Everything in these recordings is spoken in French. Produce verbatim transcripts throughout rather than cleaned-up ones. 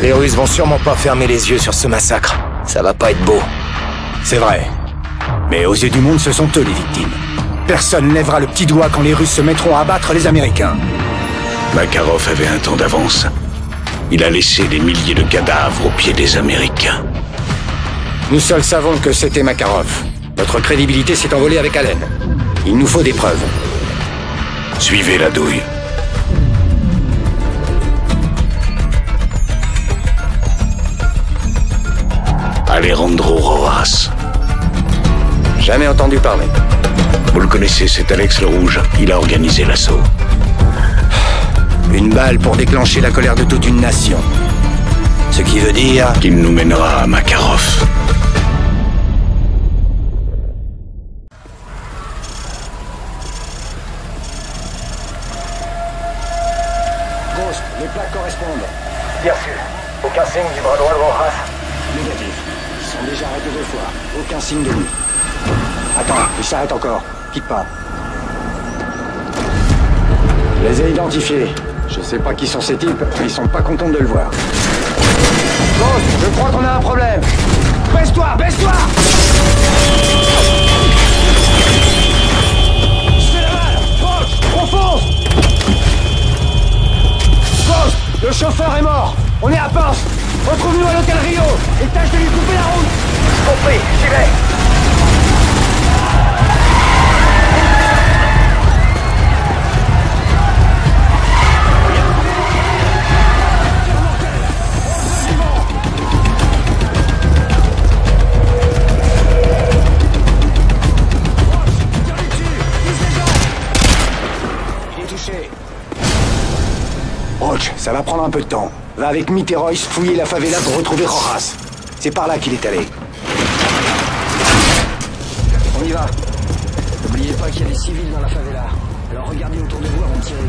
Les Russes vont sûrement pas fermer les yeux sur ce massacre. Ça va pas être beau. C'est vrai. Mais aux yeux du monde, ce sont eux les victimes. Personne ne lèvera le petit doigt quand les Russes se mettront à abattre les Américains. Makarov avait un temps d'avance. Il a laissé des milliers de cadavres aux pieds des Américains. Nous seuls savons que c'était Makarov. Notre crédibilité s'est envolée avec Allen. Il nous faut des preuves. Suivez la douille. Alejandro Rojas. Jamais entendu parler. Vous le connaissez, c'est Alex le Rouge. Il a organisé l'assaut. Une balle pour déclencher la colère de toute une nation. Ce qui veut dire... qu'il nous mènera à Makarov. Ghost, les plaques correspondent. Bien sûr. Aucun signe du bras droit de Rojas. Négatif. Ils sont déjà arrêtés deux fois. Aucun signe de lui. Attends, il s'arrête encore. Quitte pas. Je les ai identifiés. Je sais pas qui sont ces types, mais ils sont pas contents de le voir. Ghost, je crois qu'on a un problème. Baisse-toi, baisse-toi! Je fais la balle! Proche! On fonce! Ghost, le chauffeur est mort! On est à Pince! Retrouve-nous à l'hôtel Rio et tâche de lui couper la route! Compris, j'y vais. Roach, ça va prendre un peu de temps. Va avec Mitt et Royce fouiller la favela pour retrouver Rojas. C'est par là qu'il est allé. On y va. N'oubliez pas qu'il y a des civils dans la favela. Alors regardez autour de vous avant de tirer.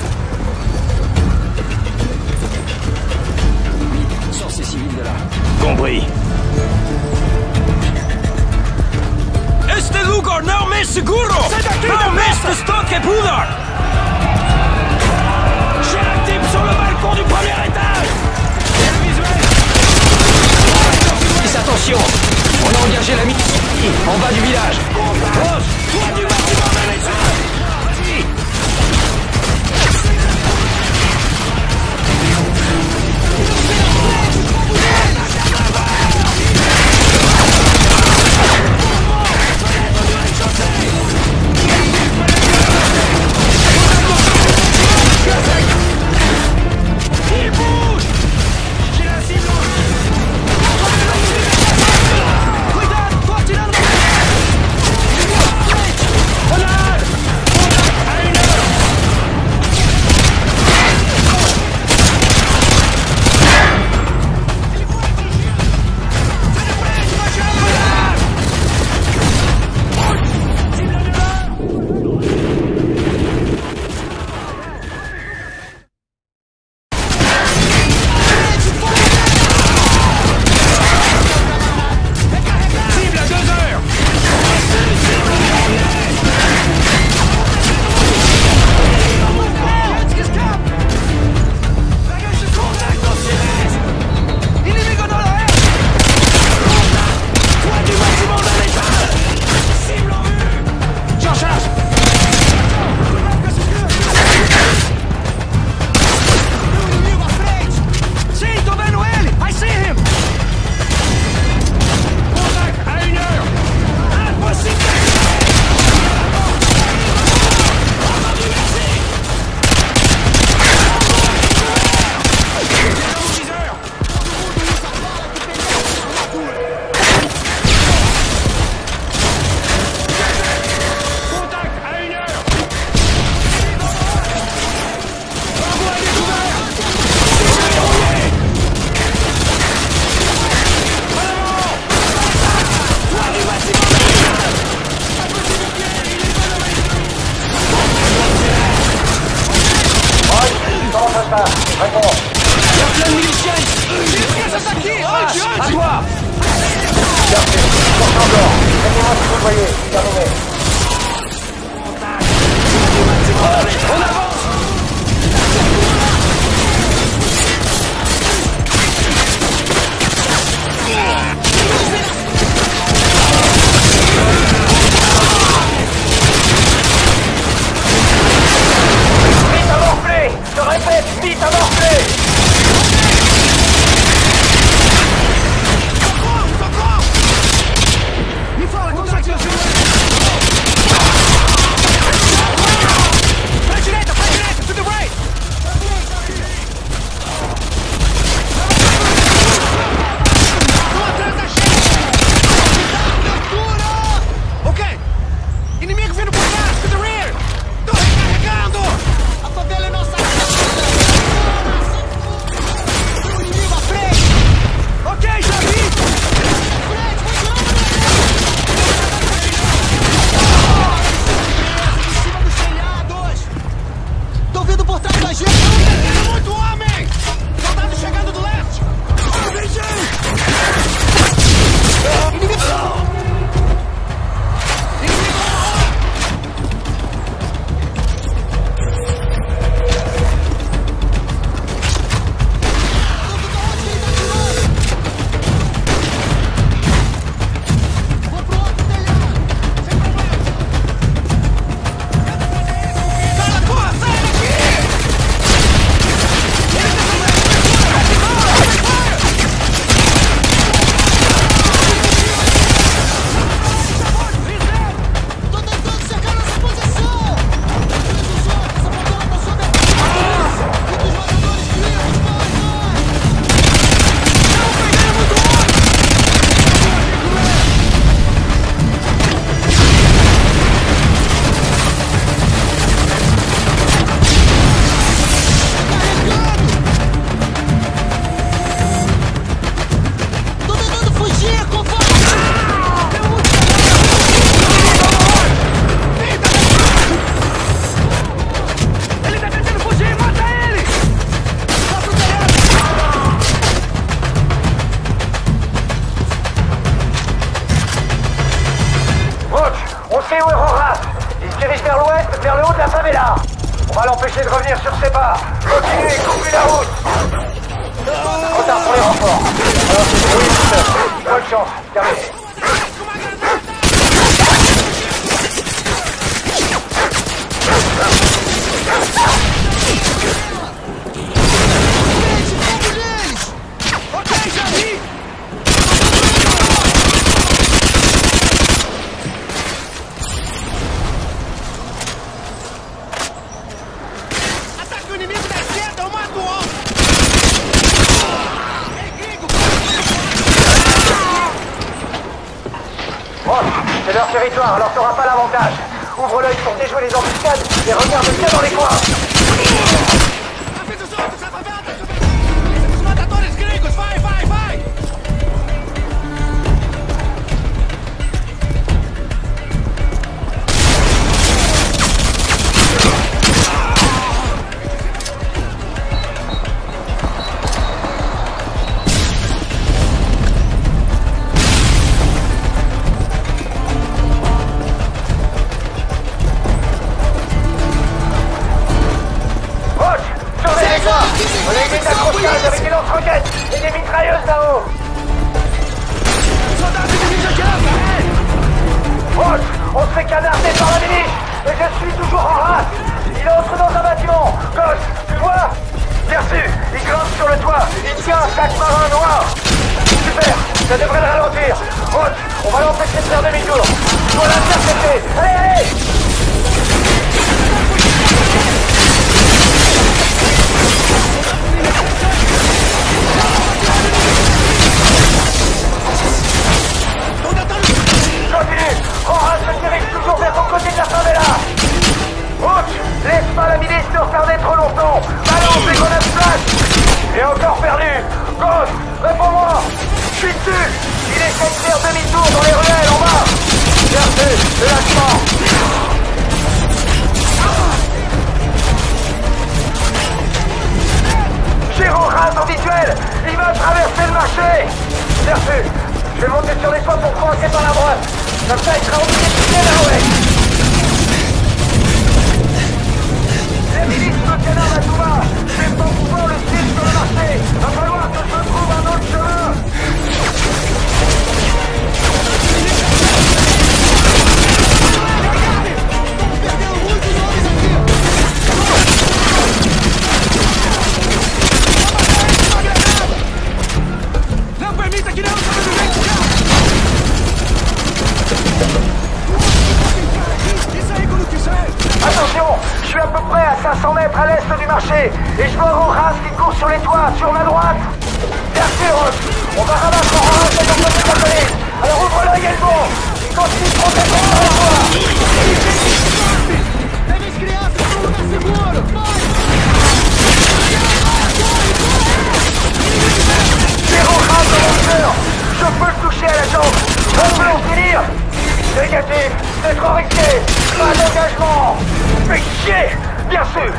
Mitt, sors ces civils de là. Compris. Este lugar não é seguro! Não este estoque puder! J'ai un type sur le balcon du premier étage! J'ai le visuel! Attention! On a engagé la milice en bas du village. Roche, toi du bâtiment de l'étage! Vas-y! Il bouge! J'ai la cible! Cuidado, corte dans le... la route. Trop tard pour les renforts. Alors c'est oui, bonne chance, terminé. C'est leur territoire, alors t'auras pas l'avantage. Ouvre l'œil pour déjouer les embuscades et regarde bien dans les coins. Avec des lance-roquettes et des mitrailleuses là-haut. Roche, on se fait canarder par la milice, et je suis toujours en race. Il entre dans un bâtiment. Gauche, tu vois? Bien sûr, il grimpe sur le toit, il tient chaque marin noir. Super, ça devrait le ralentir. Roche, on va l'empêcher de faire demi-tour. Tu dois l'intercepter. Allez, allez! Continue! Horace se dirige toujours vers ton côté de la favela! Roach, laisse pas la milice te retarder trop longtemps! Balance les grenades flash! Et encore perdu! Ghost, réponds-moi! Je suis dessus! Il essaie de faire demi-tour dans les ruelles en bas! Bien fait, le lâchement! J'ai Horace en visuel! Il va traverser le marché! Bien fait! Je vais monter sur les toits pour commencer par la droite. Comme ça, il sera obligé de quitter la ouest. Les milices me canardent à tout va. Je vais pas pouvoir le suivre sur le marché. Va falloir que je me trouve un autre chemin. Não permita que não sobrevivente! Attention, je suis à peu près à cinq cents mètres à l'est du marché et je vois Horace qui court sur les toits, sur ma droite. Bien sûr, on va rabattre Horace de ton côté de la colline. Alors ouvre l'œil et le bon. Il continue de protéger sur les toits. J'ai Horace dans mon cœur. Je peux le toucher à la jambe. On peut en finir. Négatif, c'est trop risqué. Pas d'engagement. Fais chier, bien sûr.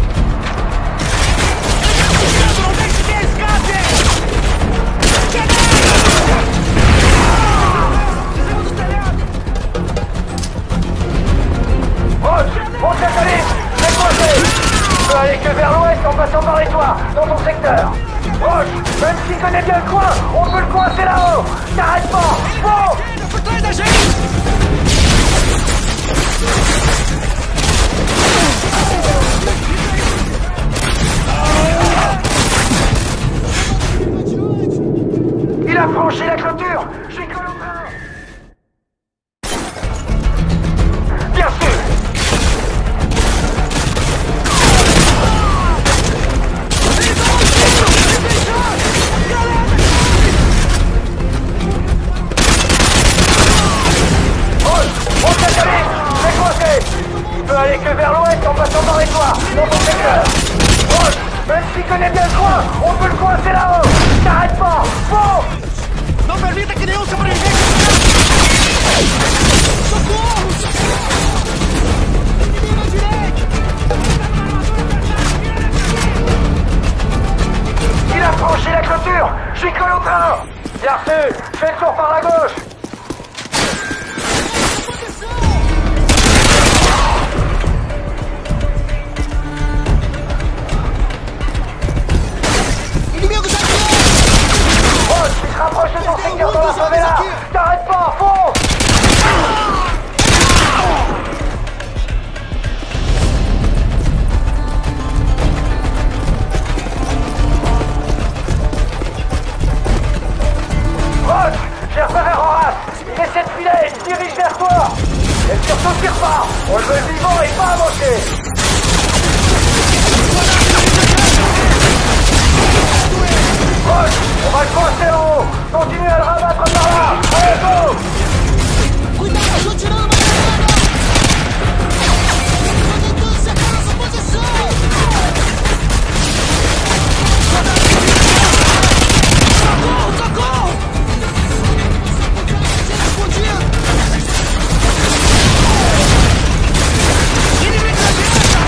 Roche, monte la colline. C'est coincé. Tu peux aller que vers l'ouest en passant par les toits, dans ton secteur. Roche, même s'il connaît bien le coin, on peut le coincer là-haut. T'arrêtes pas. Bon. Il a franchi la clôture. Je suis collé au train. Bien sûr. Il peut aller que vers l'ouest en passant par les toits, dans ton secteur. Roche, même s'il connaît bien le coin, on peut le coincer là-haut. T'arrêtes pas. Bon. Não permita que nenhum sobrevivente! Socorro! Inimigo à direita! Il a franchi la clôture. Je suis collé au train. Bien sûr, fais le tour par la gauche. On le veut vivant et pas amoché. Roche, on va le coincer en haut. Continuez à le rabattre par là. Allez, go! Cuidado, tô tirando uma granada! Tô tentando secar nossa posição! Socorro, socorro! Explodindo! Inimigo da direita!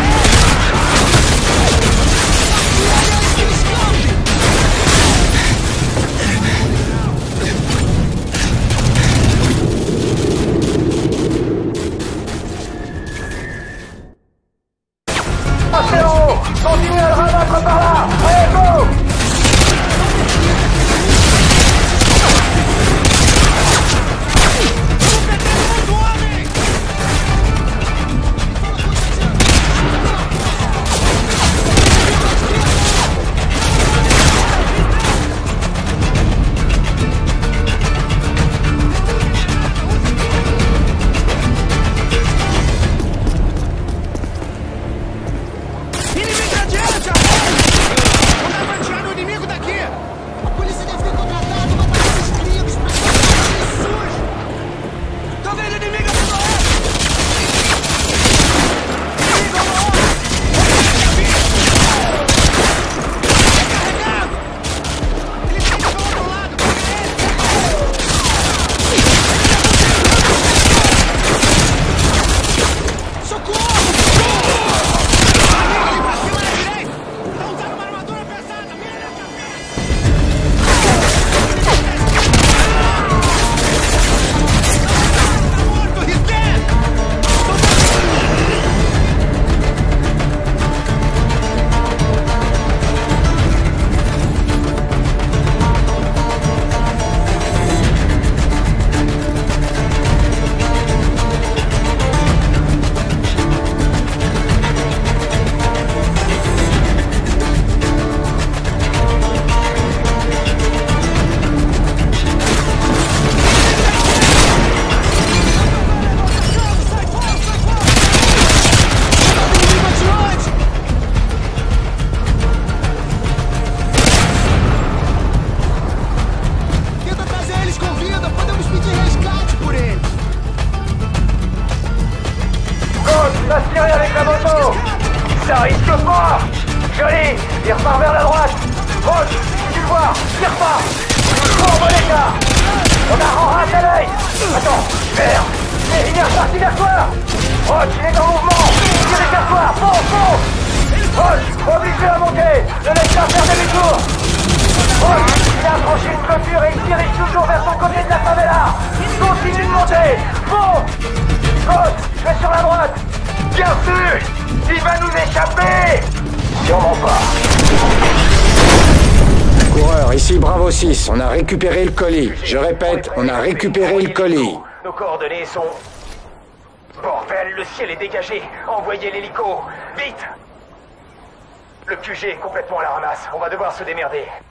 Continuez à le rabattre par là. Allez, go! Tirez avec la moto. Ça risque pas. Joli. Il repart vers la droite. Roche, si tu le vois, tire pas. Bon, bon écart. On a renraté l'œil. Attends, merde. Mais il est reparti vers toi. Roche, il est en mouvement. Tirez vers toi. Fonce, fonce. Roche, obligé à monter. Ne laisse pas faire demi-tour. Roche, il a franchi une clôture et il dirige toujours vers son côté de la favela. Continue de monter. Fonce. Roche, je vais sur la droite. Bien sûr. Il va nous échapper. Sûrement pas. Coureur, ici Bravo six, on a récupéré le colis. Je répète, on a récupéré le colis. Nos coordonnées sont... Bordel, le ciel est dégagé. Envoyez l'hélico. Vite. Le Q G est complètement à la ramasse. On va devoir se démerder.